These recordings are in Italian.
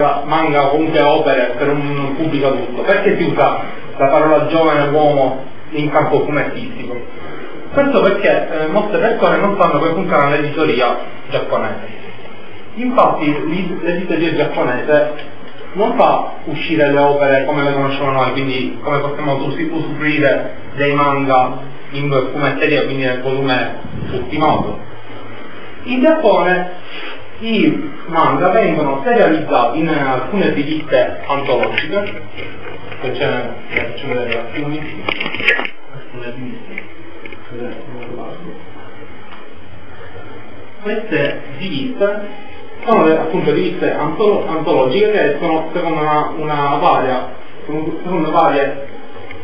manga o comunque opere per un pubblico adulto. Perché si usa la parola giovane uomo in campo fumettistico? Questo perché molte persone non sanno come funziona l'editoria giapponese. Infatti l'editoria giapponese non fa uscire le opere come le conosciamo noi, quindi come possiamo usufruire dei manga in fumetteria, quindi nel volume ultimato. In Giappone i manga vengono serializzati in alcune riviste antologiche, che c'è delle alcune queste riviste sono appunto riviste antologiche che escono secondo varie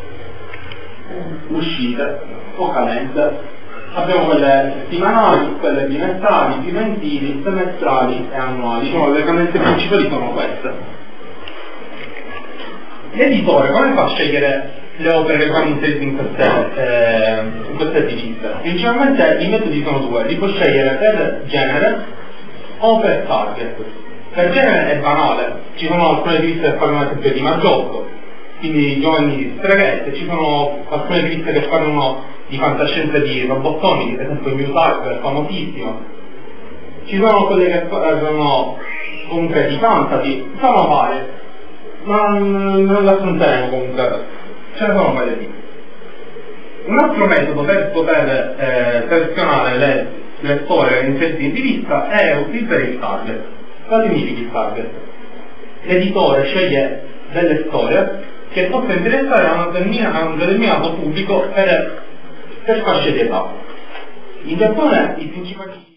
uscite localmente. Abbiamo quelle settimanali, quelle bimestrali, bimestrali, semestrali e annuali. Diciamo, le tendenze principali sono queste. L'editore come fa a scegliere le opere che vanno inserite in queste riviste? Principalmente i metodi sono due: li può scegliere per genere o per target. Per genere è banale, ci sono alcune riviste che parlano ad esempio di Maggiotto, quindi giovani streghette, ci sono alcune riviste che parlano di fantascienza di robottoni, per esempio New Type, famosissimo. Ci sono quelle che parlano comunque di fantasy, sono varie, ma non le affronteremo comunque, ce ne sono varie lì. Un altro metodo per poter selezionare le storie inserite in rivista è utilizzare il target. Cosa significa il target? L'editore sceglie delle storie che possono interessare a un determinato pubblico per fasce di età. In Giappone i principali